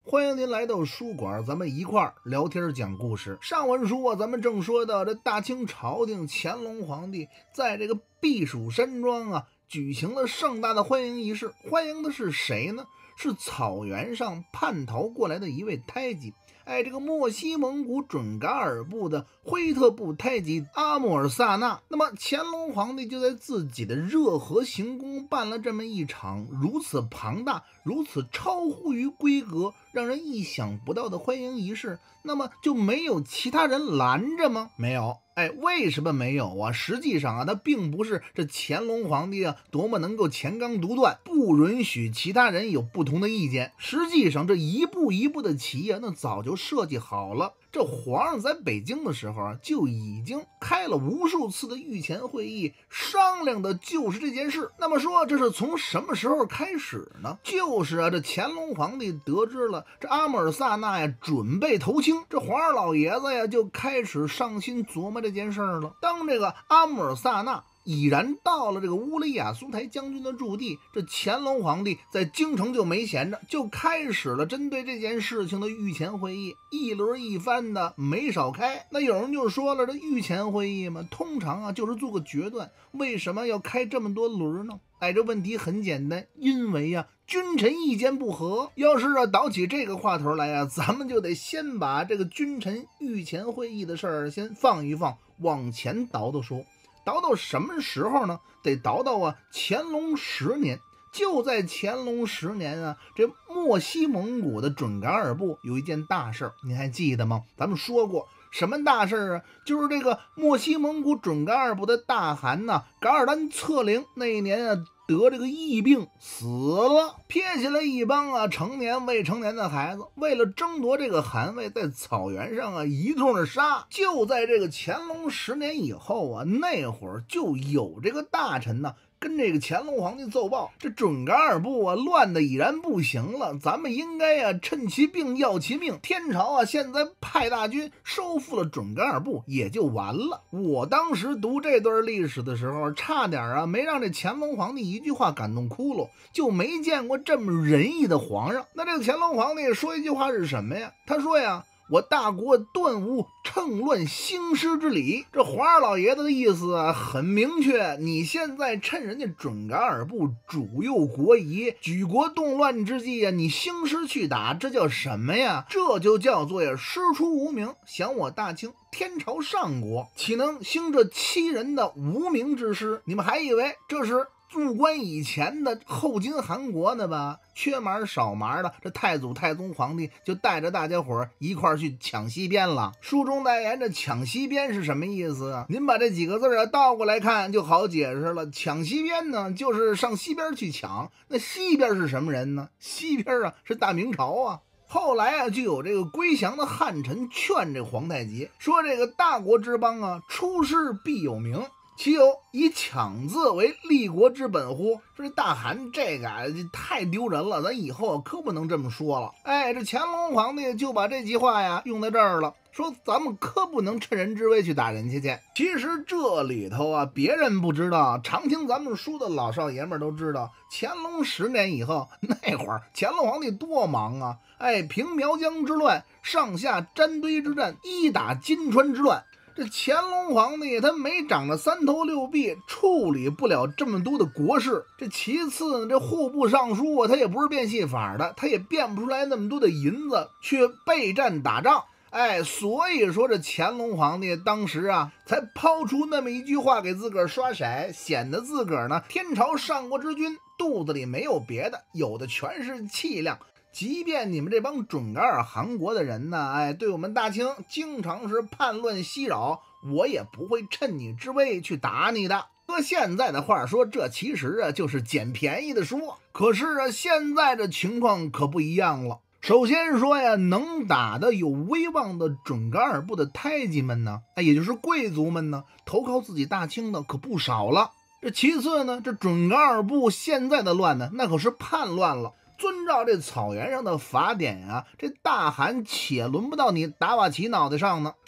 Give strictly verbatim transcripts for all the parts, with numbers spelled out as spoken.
欢迎您来到书馆，咱们一块儿聊天讲故事。上文书啊，咱们正说到这大清朝廷乾隆皇帝在这个避暑山庄啊举行了盛大的欢迎仪式。欢迎的是谁呢？是草原上叛逃过来的一位胎记。哎，这个墨西蒙古准噶尔部的辉特部胎记阿穆尔萨纳。那么乾隆皇帝就在自己的热河行宫办了这么一场如此庞大、如此超乎于规格、让人意想不到的欢迎仪式，那么就没有其他人拦着吗？没有。哎，为什么没有啊？实际上啊，他并不是这乾隆皇帝啊多么能够乾纲独断，不允许其他人有不同的意见。实际上这一步一步的棋啊，那早就设计好了。这皇上在北京的时候啊，就已经开了无数次的御前会议，商量的就是这件事。那么说这是从什么时候开始呢？就是啊，这乾隆皇帝得知了这阿穆尔萨纳呀准备投清，这皇上老爷子呀就开始上心琢磨这件事了。当这个阿穆尔萨纳已然到了这个乌里雅苏台将军的驻地，这乾隆皇帝在京城就没闲着，就开始了针对这件事情的御前会议，一轮一番的没少开。那有人就说了，这御前会议嘛，通常啊就是做个决断，为什么要开这么多轮呢？哎，这问题很简单，因为呀、啊、君臣意见不合。要是啊倒起这个话头来啊，咱们就得先把这个君臣御前会议的事儿先放一放，往前倒倒说。倒到什么时候呢？得倒到啊乾隆十年。就在乾隆十年啊，这墨西蒙古的准噶尔部有一件大事，您还记得吗？咱们说过什么大事啊？就是这个墨西蒙古准噶尔部的大汗呢，噶尔丹策凌那一年啊得这个疫病死了，撇下了一帮啊成年未成年的孩子，为了争夺这个汗位，在草原上啊一通的杀。就在这个乾隆十年以后啊，那会儿就有这个大臣呢跟这个乾隆皇帝奏报，这准噶尔部啊乱的已然不行了，咱们应该啊趁其病要其命。天朝啊现在派大军收复了准噶尔部也就完了。我当时读这段历史的时候，差点啊没让这乾隆皇帝一句话感动哭了，就没见过这么仁义的皇上。那这个乾隆皇帝说一句话是什么呀？他说呀，我大国断无趁乱兴师之理。这皇上老爷子的意思啊很明确，你现在趁人家准噶尔部主右国夷，举国动乱之际啊，你兴师去打，这叫什么呀？这就叫做呀师出无名，想我大清天朝上国，岂能兴这欺人的无名之师？你们还以为这是入关以前的后金韩国呢吧？缺麻少麻的，这太祖太宗皇帝就带着大家伙一块儿去抢西边了。书中代言这抢西边是什么意思啊？您把这几个字啊倒过来看就好解释了。抢西边呢，就是上西边去抢。那西边是什么人呢？西边啊是大明朝啊。后来啊，就有这个归降的汉臣劝这皇太极说：“这个大国之邦啊，出师必有名。”岂有以抢字为立国之本乎？说这大汗这个啊太丢人了，咱以后可不能这么说了。哎，这乾隆皇帝就把这句话呀用在这儿了，说咱们可不能趁人之危去打人家去。其实这里头啊，别人不知道，常听咱们书的老少爷们都知道，乾隆十年以后那会儿，乾隆皇帝多忙啊！哎，平苗疆之乱，上下粘堆之战，一打金川之乱。这乾隆皇帝他没长着三头六臂，处理不了这么多的国事。这其次呢，这户部尚书啊，他也不是变戏法的，他也变不出来那么多的银子去备战打仗。哎，所以说这乾隆皇帝当时啊，才抛出那么一句话给自个儿刷色，显得自个儿呢天朝上国之君，肚子里没有别的，有的全是气量。即便你们这帮准噶尔汗国的人呢，哎，对我们大清经常是叛乱袭扰，我也不会趁你之危去打你的。搁现在的话说，这其实啊就是捡便宜的说。可是啊，现在这情况可不一样了。首先说呀，能打的有威望的准噶尔部的太监们呢，哎，也就是贵族们呢，投靠自己大清的可不少了。这其次呢，这准噶尔部现在的乱呢，那可是叛乱了。遵照这草原上的法典啊，这大汗且轮不到你达瓦齐脑袋上呢。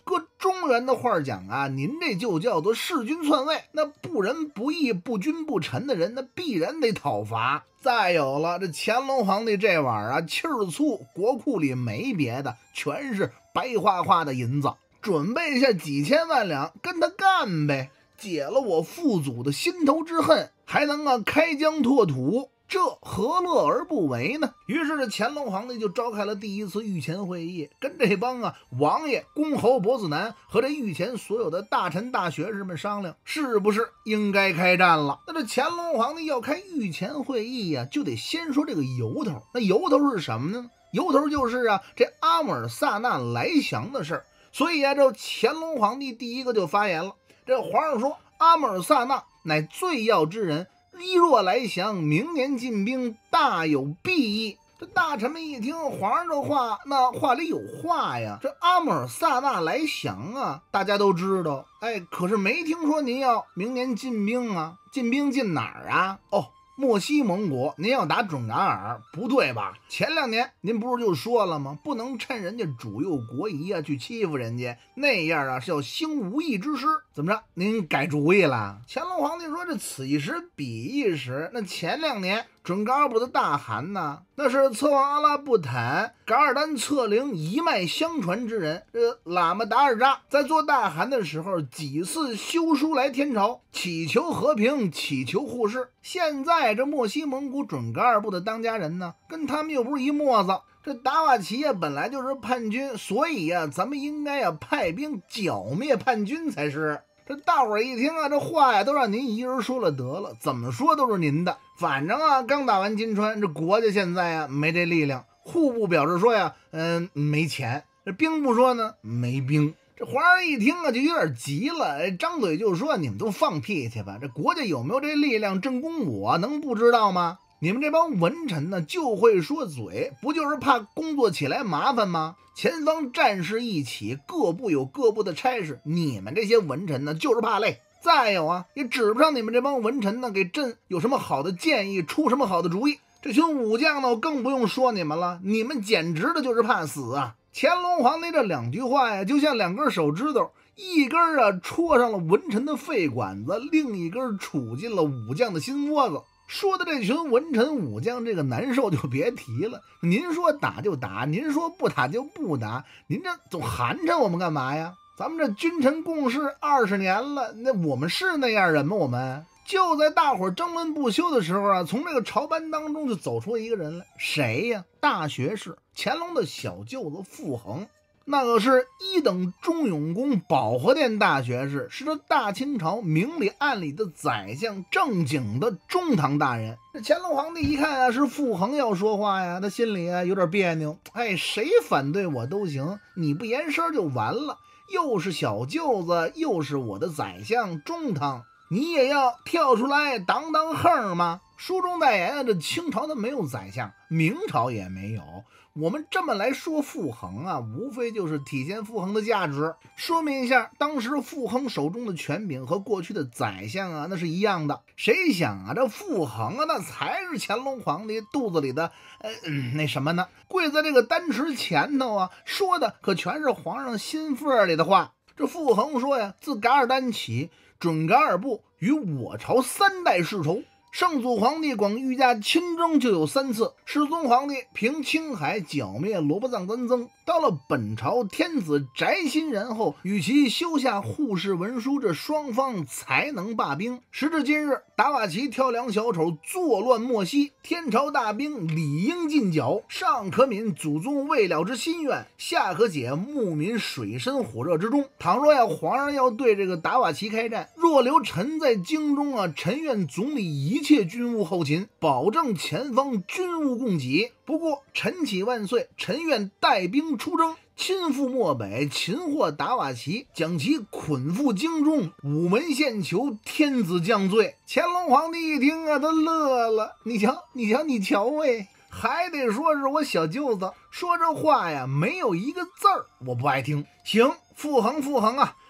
搁中原的话讲啊，您这就叫做弑君篡位，那不仁不义、不君不臣的人，那必然得讨伐。再有了，这乾隆皇帝这晚啊，气儿粗，国库里没别的，全是白花花的银子，准备下几千万两跟他干呗，解了我父祖的心头之恨，还能啊开疆拓土，这何乐而不为呢？于是这乾隆皇帝就召开了第一次御前会议，跟这帮啊王爷、公侯、伯子男和这御前所有的大臣大学士们商量，是不是应该开战了。那这乾隆皇帝要开御前会议呀、啊，就得先说这个由头。那由头是什么呢？由头就是啊这阿姆尔萨纳来降的事儿。所以啊，这乾隆皇帝第一个就发言了。这皇上说，阿姆尔萨纳乃最要之人，一若来降，明年进兵，大有裨益。这大臣们一听皇上这话，那话里有话呀。这阿姆尔萨纳来降啊，大家都知道，哎，可是没听说您要明年进兵啊。进兵进哪儿啊？哦，墨西蒙国，您要打准噶尔，不对吧？前两年您不是就说了吗？不能趁人家主佑国仪啊去欺负人家，那样啊是要兴无义之师。怎么着？您改主意了？乾隆皇帝说：“这此一时彼一时。那前两年准噶尔部的大汗呢，那是策王阿拉布坦、噶尔丹策灵一脉相传之人。这喇嘛达尔扎在做大汗的时候，几次修书来天朝，祈求和平，祈求护世。现在这墨西蒙古准噶尔部的当家人呢，跟他们又不是一墨子。这达瓦齐呀本来就是叛军，所以呀，咱们应该呀派兵剿灭叛军才是。”这大伙儿一听啊，这话呀都让您一人说了得了，怎么说都是您的。反正啊，刚打完金川，这国家现在啊没这力量。户部表示说呀，嗯，没钱。这兵部说呢，没兵。这皇上一听啊，就有点急了，张嘴就说：“你们都放屁去吧！这国家有没有这力量正攻我，能不知道吗？你们这帮文臣呢，就会说嘴，不就是怕工作起来麻烦吗？前方战事一起，各部有各部的差事，你们这些文臣呢，就是怕累。再有啊，也指不上你们这帮文臣呢，给朕有什么好的建议，出什么好的主意。这群武将呢，我更不用说你们了，你们简直的就是怕死啊！”乾隆皇帝这两句话呀，就像两根手指头，一根啊戳上了文臣的肺管子，另一根杵进了武将的心窝子。说的这群文臣武将这个难受就别提了。您说打就打，您说不打就不打，您这总寒碜我们干嘛呀？咱们这君臣共事二十年了，那我们是那样人吗？我们就在大伙争论不休的时候啊，从这个朝班当中就走出一个人来，谁呀？大学士乾隆的小舅子傅恒。那个是一等忠勇公保和殿大学士，是这大清朝明里暗里的宰相，正经的中堂大人。这乾隆皇帝一看啊，是傅恒要说话呀，他心里啊有点别扭。哎，谁反对我都行，你不言声就完了。又是小舅子，又是我的宰相中堂，你也要跳出来当当横吗？书中代言啊，这清朝的没有宰相，明朝也没有。我们这么来说傅恒啊，无非就是体现傅恒的价值，说明一下当时傅恒手中的权柄和过去的宰相啊那是一样的。谁想啊，这傅恒啊那才是乾隆皇帝肚子里的呃、嗯、那什么呢？跪在这个丹池前头啊，说的可全是皇上心腹里的话。这傅恒说呀，自噶尔丹起，准噶尔部与我朝三代世仇。圣祖皇帝广御驾亲征就有三次，世宗皇帝平青海剿灭罗伯藏丹增，到了本朝天子翟欣然后，与其修下护世文书，这双方才能罢兵。时至今日，达瓦齐挑梁小丑作乱莫息，天朝大兵理应进剿，上可悯祖宗未了之心愿，下可解牧民水深火热之中。倘若要皇上要对这个达瓦齐开战，若留臣在京中啊，臣愿总理一切军务后勤，保证前方军务供给。不过臣启万岁，臣愿带兵出征，亲赴漠北，擒获达瓦齐，将其捆缚京中，午门献囚，天子降罪。乾隆皇帝一听啊，他乐了，你瞧你瞧你瞧喂，还得说是我小舅子说这话呀，没有一个字儿我不爱听。行，傅恒傅恒啊，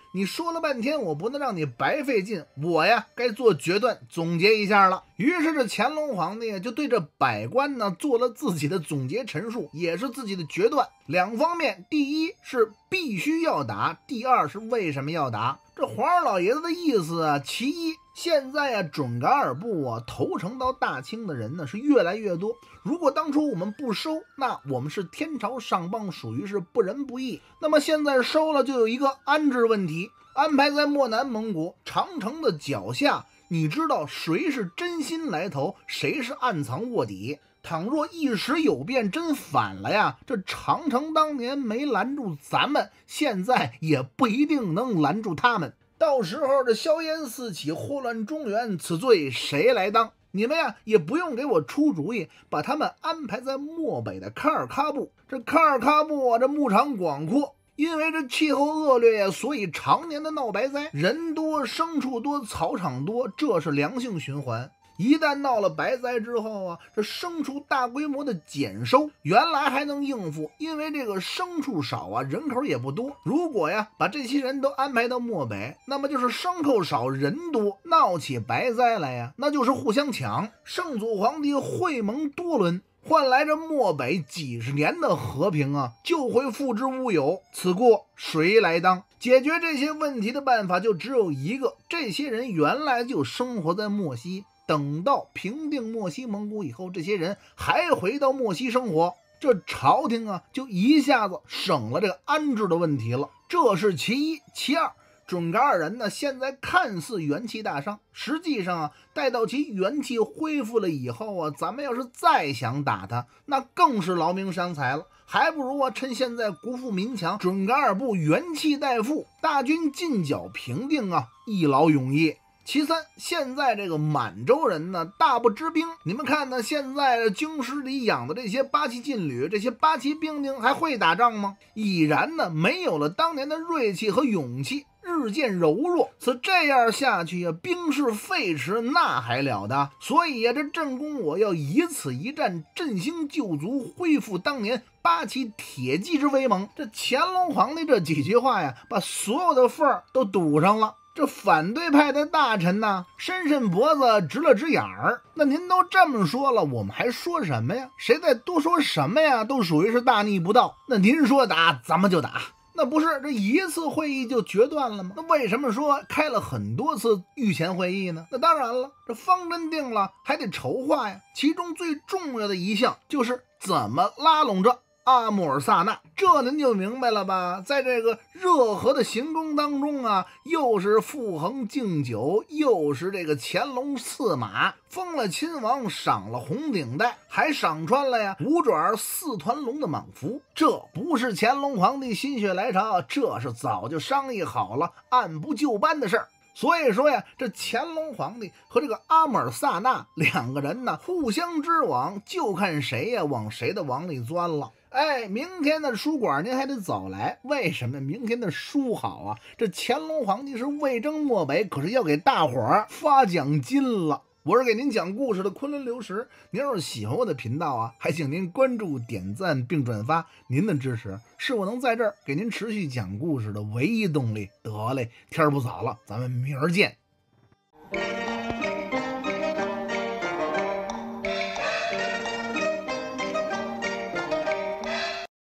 你说了半天，我不能让你白费劲，我呀该做决断，总结一下了。于是这乾隆皇帝就对这百官呢做了自己的总结陈述，也是自己的决断。两方面，第一是必须要打，第二是为什么要打。这皇上老爷子的意思啊，其一，现在啊准噶尔部啊投诚到大清的人呢是越来越多，如果当初我们不收，那我们是天朝上邦，属于是不仁不义。那么现在收了，就有一个安置问题，安排在漠南蒙古长城的脚下，你知道谁是真心来投，谁是暗藏卧底。倘若一时有变，真反了呀，这长城当年没拦住咱们，现在也不一定能拦住他们。到时候这硝烟四起，祸乱中原，此罪谁来当？你们呀也不用给我出主意，把他们安排在漠北的喀尔喀布。这喀尔喀布啊，这牧场广阔，因为这气候恶劣呀，所以常年的闹白灾，人多牲畜多草场多，这是良性循环。一旦闹了白灾之后啊，这牲畜大规模的减收，原来还能应付，因为这个牲畜少啊，人口也不多。如果呀把这些人都安排到漠北，那么就是牲口少人多，闹起白灾来呀，那就是互相抢。圣祖皇帝会盟多伦，换来这漠北几十年的和平啊，就会付之乌有。此过谁来当？解决这些问题的办法就只有一个，这些人原来就生活在漠西。等到平定漠西蒙古以后，这些人还回到漠西生活，这朝廷啊就一下子省了这个安置的问题了。这是其一。其二，准噶尔人呢现在看似元气大伤，实际上啊待到其元气恢复了以后啊，咱们要是再想打他，那更是劳民伤财了。还不如啊趁现在国富民强，准噶尔部元气待复，大军进剿平定啊，一劳永逸。其三，现在这个满洲人呢大不知兵，你们看呢，现在京师里养的这些八旗劲旅，这些八旗兵丁还会打仗吗？已然呢没有了当年的锐气和勇气，日渐柔弱。此这样下去呀，兵势废弛，那还了得？所以呀，这朕公我要以此一战振兴旧族，恢复当年八旗铁骑之威猛。这乾隆皇帝这几句话呀，把所有的缝儿都堵上了。这反对派的大臣呢，伸伸脖子，直了直眼儿。那您都这么说了，我们还说什么呀？谁再多说什么呀，都属于是大逆不道。那您说打，咱们就打。那不是这一次会议就决断了吗？那为什么说开了很多次御前会议呢？那当然了，这方针定了，还得筹划呀。其中最重要的一项就是怎么拉拢这阿穆尔萨纳，这您就明白了吧？在这个热河的行宫当中啊，又是傅恒敬酒，又是这个乾隆赐马，封了亲王，赏了红顶带，还赏穿了呀五爪四团龙的蟒服。这不是乾隆皇帝心血来潮，这是早就商议好了，按部就班的事儿。所以说呀，这乾隆皇帝和这个阿穆尔萨纳两个人呢，互相织网，就看谁呀往谁的网里钻了。哎，明天的书馆您还得早来，为什么？明天的书好啊！这乾隆皇帝是魏征漠北，可是要给大伙儿发奖金了。我是给您讲故事的昆仑流石，您要是喜欢我的频道啊，还请您关注、点赞并转发，您的支持是我能在这儿给您持续讲故事的唯一动力。得嘞，天儿不早了，咱们明儿见。